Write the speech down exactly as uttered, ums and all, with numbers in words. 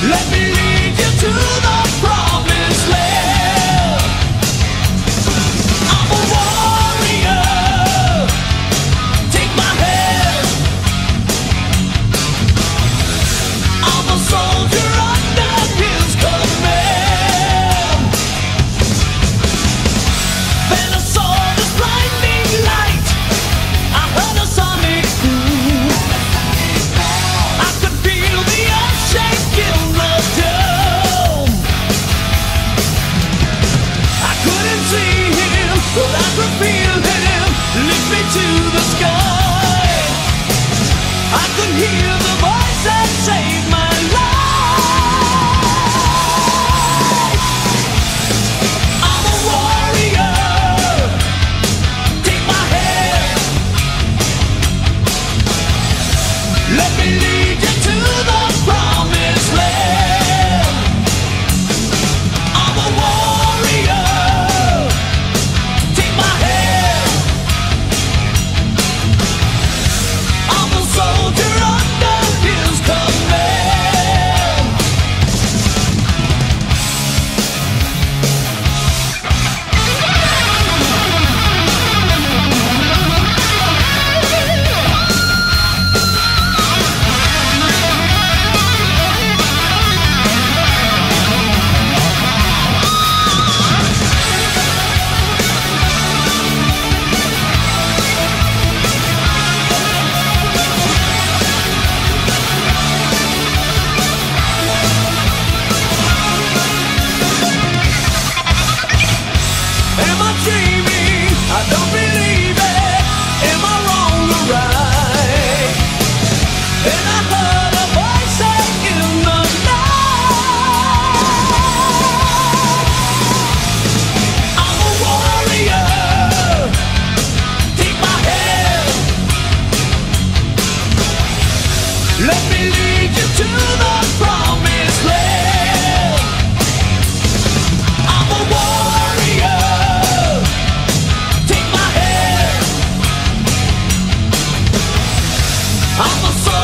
Let me lead you to the promised land. I'm a warrior. Take my hand. I'm a soldier under his command. Then I saw this blinding light. I heard a sonic boom. I could feel the earth shake in the dome. I couldn't see him, but I could feel him lift me to the sky. I could hear the voice that saved my life. I'm a warrior. Take my hand. Let me lead you to the promised land. I'm a warrior. Take my hand. I'm a soldier under his command. Am I dreaming? I don't believe it. Am I wrong or right? Then I heard a voice say in the night, I'm a warrior. Take my hand. Let me lead you to the promised land. I'm a warrior. Take my hand. I'm a soldier.